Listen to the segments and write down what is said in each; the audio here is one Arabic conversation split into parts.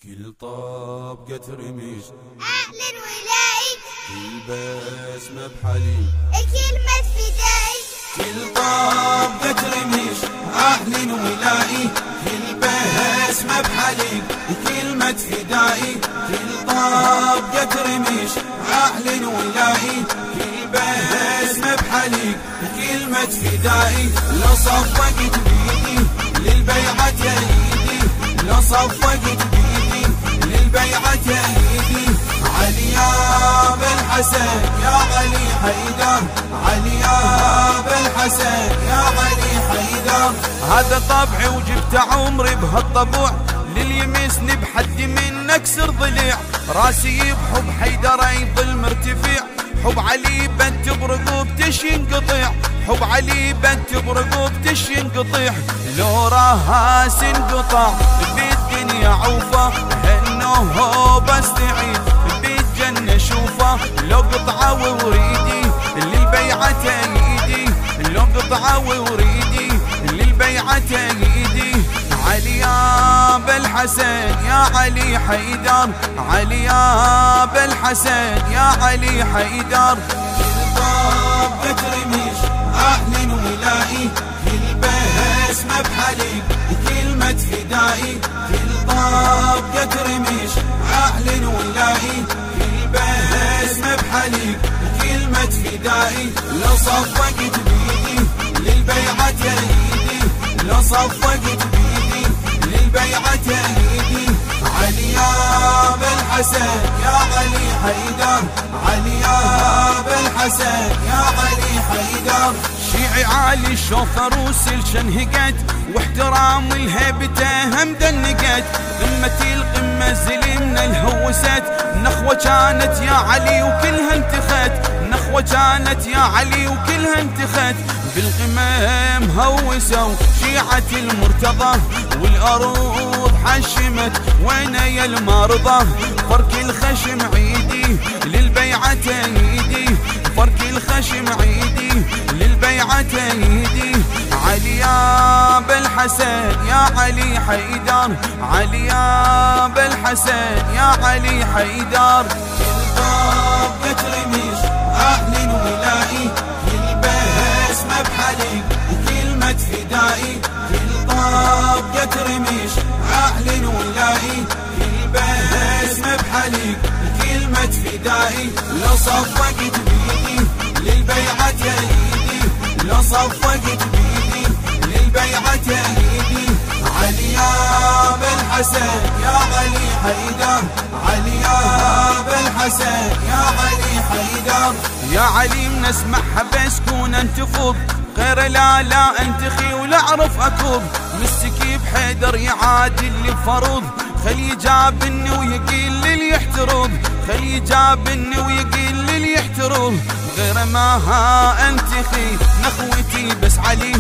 كل طابقة ترميش أهل الولاي كل بسمة بحليب كلمة فداي كل طابقة ترميش أهل الولاي كل بسمة بحليب كلمة فدائي كل طابقة ترميش أهل الولاي كل بسمة بحليب كلمة فدائي لو صفقت بيدي للبيعة يدي لو صفقت بيدي للبيعة يدي علي يا بالحسن يا علي حيدر علي يا بالحسن يا علي حيدر هذا طبعي وجبت عمري بهالطبوع لليمسني بحد من اكسر ضليع راسي بحب حيدر يظل مرتفع حب علي بنت برقوبتش ينقطع حب علي بنت برقوبتش ينقطع لو راس انقطع بالدنيا عوفه هنه بستعيد بالجنه شوفه لو قطعه ووريدي للبيعه ايدي لو قطعه ووريدي للبيعه ايدي علي يا بالحسن يا علي حيدر علي يا بالحسن يا علي حيدر كل طابقة ترميش أهل ولائي كل بسمة بحليب كلمة فدائي كل طابقة ترميش أهل ولائي كل بسمة بحليب كلمة فدائي لو صفقت بيدي للبيعة يدي لو صفقت بيدي للبيعة يدي علي يا بالحسن يا علي حيدر علي يا بالحسن يا علي حيدر شيعي عالي الشوف روسي شنهقت واحترام الهيبته هم دنقت قمتي القمه زلمنا الهوست نخوه كانت يا علي وكلها انتخت نخوه كانت يا علي وكلها انتخت بالقمم هوسوا شيعة المرتضى والأروض حشمت وين يا المرضى فرق الخشم عيدي للبيعة ايدي فرق الخشم عيدي للبيعة ايدي علي يا بالحسن يا علي حيدر علي يا بالحسن يا علي حيدر كل طابقة ترميش أهل ولائي كل بسمة بحليب كلمة فدائي كل طابقة ترميش أهل ولائي كل بسمة بحليب كلمة فدائي لو صفقت بيدي للبيعة يدي لو صفقت بيدي للبيعة يدي علي يا بالحسن يا علي حيدر علي يا بالحسن يا علي حيدر يا علي منسمعها بسكون انتفض غير لا انتخي ولا اعرف اكوب مسكي بحيدر يعادل اللي فرض خلي جابني ويقيل للي يحترض خلي جابني ويقيل للي يحترض غير ما ها انتخي نخوتي بس علي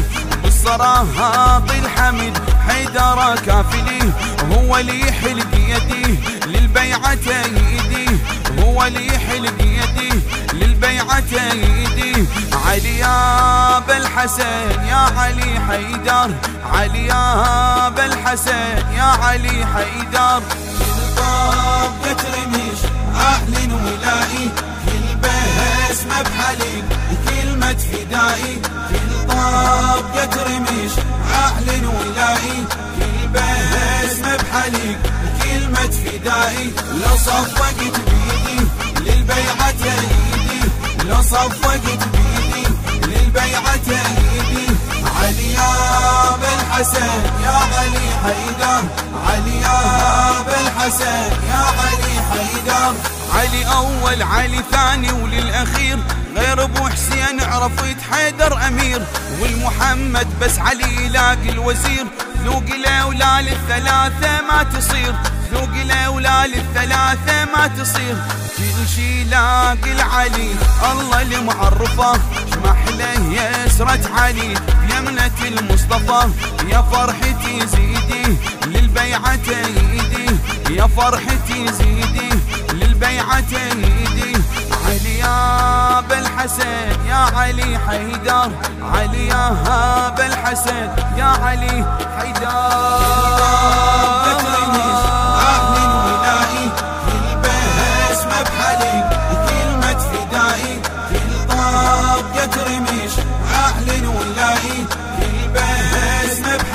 بالصراحة الحمد حيدر كافلي هو اللي يحلق يدي للبيعة يدي هو اللي يحلق يدي للبيعة يدي علي يا بالحسن يا علي حيدر علي يا بالحسن يا علي حيدر كل طابقة ترميش أهل ولائي كل بسمة بحليب كلمة فدائي كل طابقة ترميش أهل ولائي كل بسمة بحليب كلمة فدائي لو صفقت بيدي للبيعة يدي لو صفقت بيدي للبيعة يدي علي يا بالحسن يا علي حيدر علي يا بالحسن يا علي حيدر علي اول علي ثاني وللاخير غير ابو حسين عرفت حيدر امير والمحمد بس علي يلاقي الوزير ذوق الاولى للثلاثه ما تصير ذوق الاولى للثلاثه ما تصير كل شي لاقي العلي الله اللي معرفه شمحله يسرة علي بيمنة المصطفى يا فرحتي زيدي للبيعة ايدي يا فرحتي زيدي للبيعة ايدي علي يا بالحسن يا علي حيدر علي يا بالحسن يا علي حيدر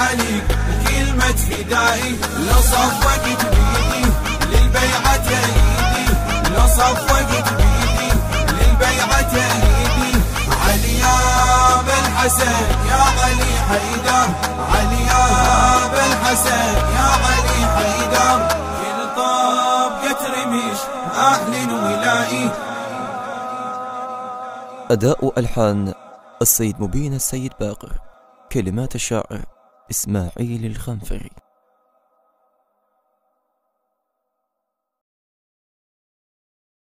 بحليق كلمة فدائي، لو صفقت بيدي للبيعة ايدي، لو صفقت بيدي للبيعة ايدي. علي يا بالحسن يا علي حيدر، علي يا بالحسن يا علي حيدر، كل طابقة رميش أهل ولائي. أداء ألحان السيد مبين السيد باقر، كلمات الشاعر إسماعيل الخنفري.